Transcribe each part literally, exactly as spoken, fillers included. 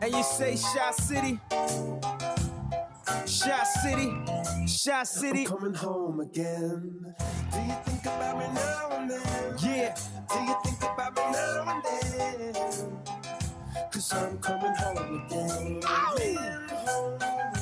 And you say Shy City, Shy City, Shy City. I'm coming home again. Do you think about me now and then? Yeah. Do you think about me now and then? Cause I'm coming home again. Ow.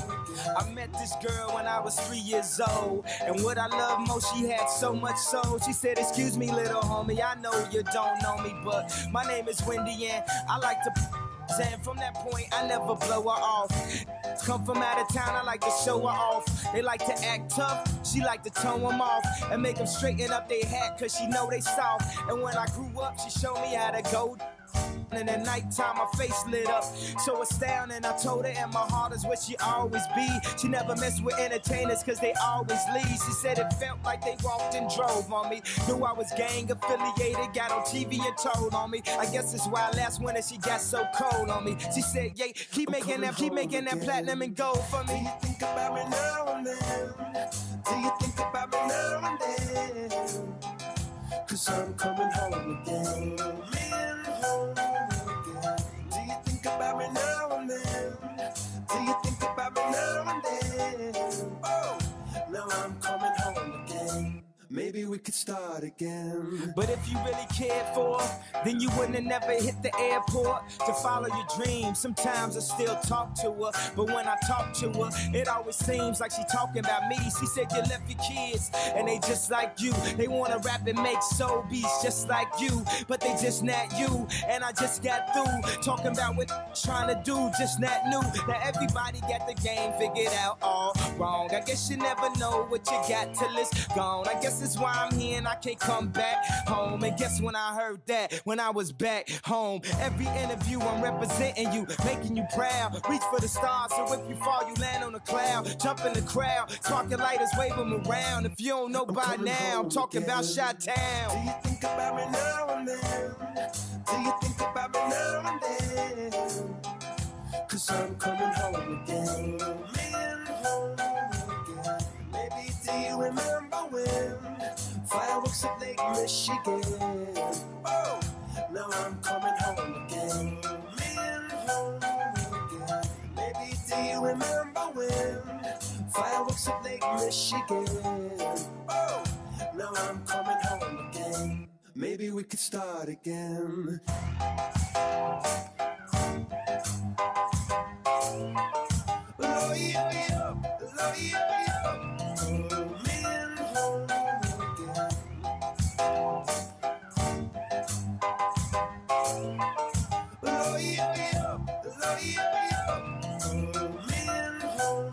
I met this girl when I was three years old, and what I love most, she had so much soul. She said, excuse me, little homie, I know you don't know me, but my name is Wendy, and I like to... And from that point, I never blow her off. Come from out of town, I like to show her off. They like to act tough, she like to tone them off and make them straighten up their hat, cause she know they soft. And when I grew up, she showed me how to go. And at nighttime, my face lit up, so astounding. I told her, and my heart is where she always be. She never messed with entertainers, cause they always leave. She said it felt like they walked and drove on me. Knew I was gang affiliated, got on T V and told on me. I guess that's why last winter she got so cold on me. She said, yeah, keep I'm making that, keep making again. that platinum and gold for me. Do you think about me now and then? Do you think about me now and then? Cause I'm coming home again. Man, home again. Do you think about me now and then? Do you think about me now and then? Oh, now I'm coming home again. Maybe we could start again. But if you really cared for her, then you wouldn't have never hit the airport to follow your dreams. Sometimes I still talk to her, but when I talk to her, it always seems like she talking about me. She said you left your kids, and they just like you. They wanna rap and make soul beats just like you, but they just not you. And I just got through talking about what trying to do, just not new. Now everybody got the game figured out all wrong. I guess you never know what you got till it's gone. I guess that's why I'm here and I can't come back home. And guess when I heard that, when I was back home. Every interview I'm representing you, making you proud. Reach for the stars, so if you fall, you land on a cloud. Jump in the crowd, sparking lighters, wave them around. If you don't know by now, I'm talking about Chi-Town. Do you think about me now and then? Do you think about me now and then? Cause I'm coming home again. Man, home again. Maybe do you remember when fireworks at Lake Michigan? Oh, now I'm coming home again. Man, home again. Maybe do you remember when fireworks at Lake Michigan? Oh, now I'm coming home again. Maybe we could start again. Oh, yeah, yeah. Oh, yeah, yeah. Oh, man, home again. Oh, yeah, yeah. Oh, yeah, yeah. Oh, man, home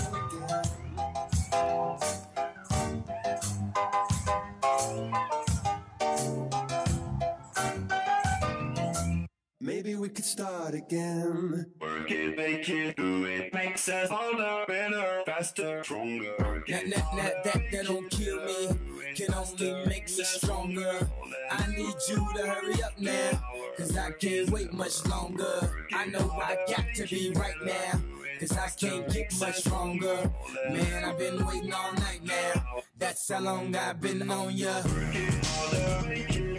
again. Maybe we could start again. Work it, make it, do it, makes us older, better, faster, stronger. That, that, that, that, that don't kill me, can only make us stronger. I need you to hurry up now, cause I can't wait much longer. I know I got to be right now, cause I can't get much stronger. Man, I've been waiting all night now, that's how long I've been on ya. I need you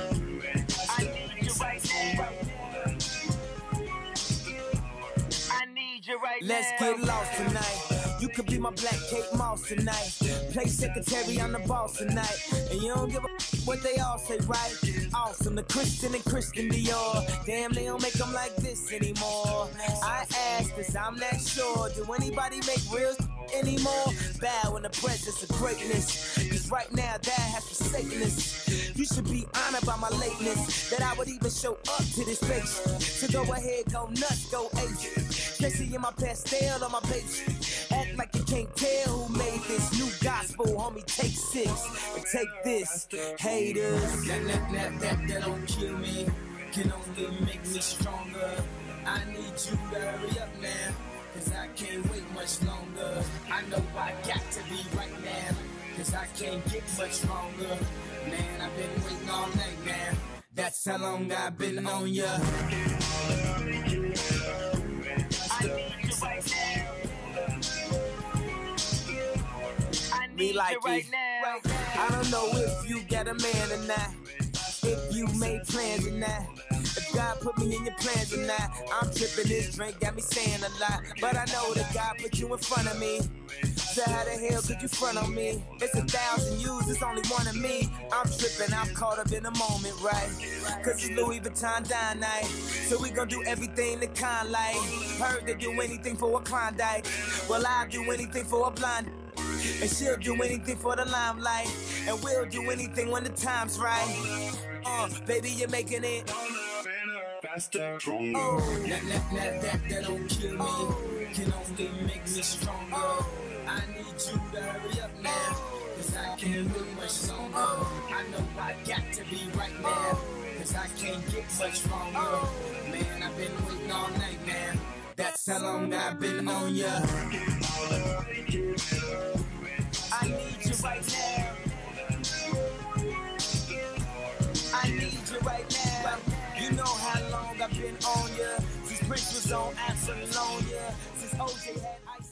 right now. I need you right now. Let's get lost tonight. You could be my Black Kate Moss tonight. Play secretary, I'm the boss tonight. And you don't give a what they all say, right? Awesome, the Christian and Christian Dior. Damn, they don't make them like this anymore. I ask this, I'm not sure. Do anybody make real anymore? Bow in the presence of greatness, cause right now that has forsaken us. You should be honored by my lateness, that I would even show up to this place. So go ahead, go nuts, go ape. Especially in my pastel on my page. Act like you can't tell who made this new gospel, homie. Take six and take this, haters. That, that, that, that, that don't kill me, can only make me stronger. I need you to hurry up now, cause I can't wait much longer. I know I got to be right now, cause I can't get much stronger. Man, I've been waiting all night now, that's how long I've been on ya. I need you right now. Me like right now. I don't know if you got a man or not, if you made plans or not. If God put me in your plans or not. I'm tripping, this drink got me saying a lot, but I know that God put you in front of me. So how the hell could you front on me? It's a thousand yous, it's only one of me. I'm tripping, I'm caught up in the moment, right? Cause it's Louis Vuitton dine night, so we gon' do everything the kind like. Heard they do anything for a Klondike, well I'll do anything for a blonde, and she'll do anything for the limelight, and we'll do anything when the time's right. Uh, baby, you're making it faster, stronger. Oh, that, that, that, that, that don't kill me, oh, can only make me stronger. Oh, I need you to hurry up now, cause I can't look much longer. Oh, I know I got to be right now, cause I can't get much longer. Oh, man, I've been waiting all night, man. That's how long I've been on ya. I need you right now. I need you right now. You know how long I've been on ya. Since Prince was on Apollonia. Since O J had ice.